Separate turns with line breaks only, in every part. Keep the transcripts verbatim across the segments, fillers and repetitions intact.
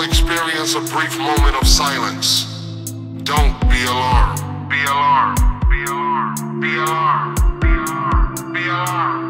experience a brief moment of silence. Don't be alarmed. Be alarmed. Be alarmed. Be alarmed. Be alarmed. Be alarmed.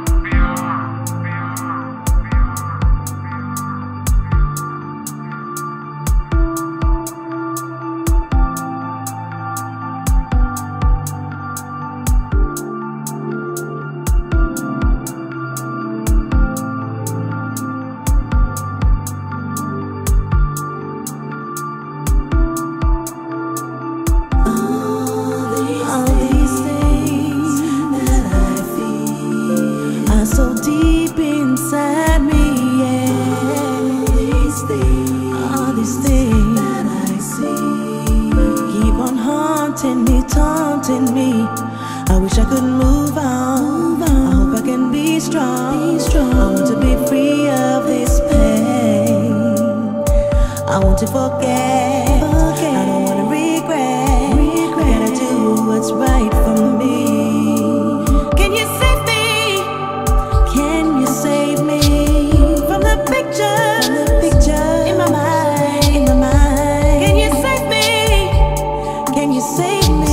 I wish I could move on. I hope I can be strong. I want to be free of this pain. I want to forget. I don't want to regret. I gotta do what's right for me. Can you save me? Can you save me from the picture? From the picture in my mind. In my mind. Can you save me? Can you save me?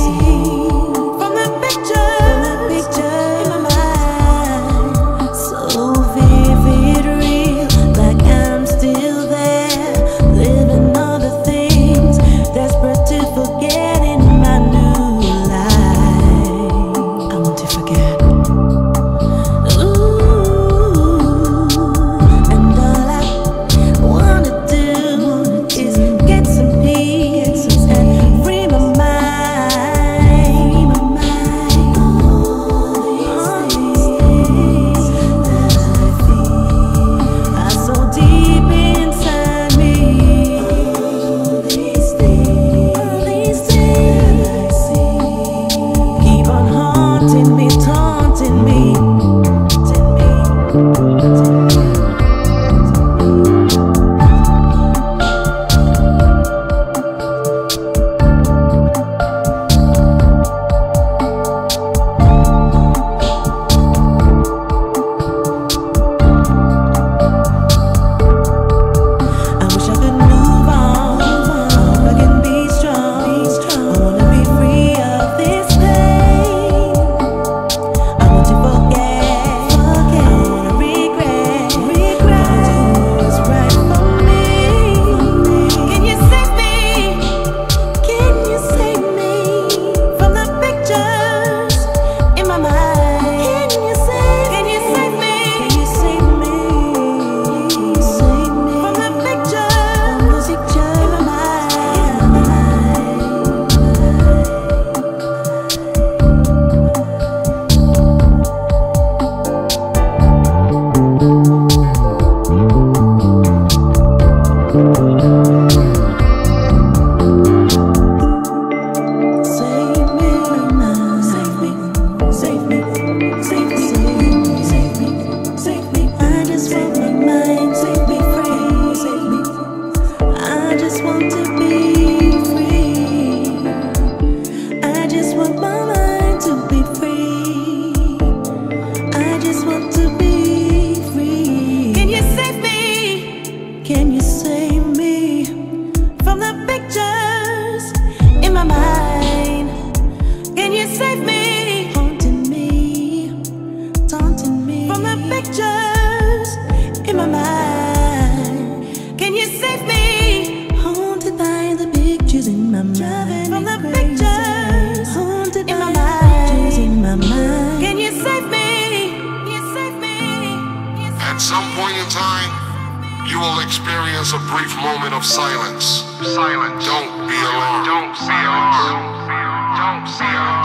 You will experience a brief moment of silence. Silence. Don't be alarmed. Don't be alarmed. Don't be alarmed.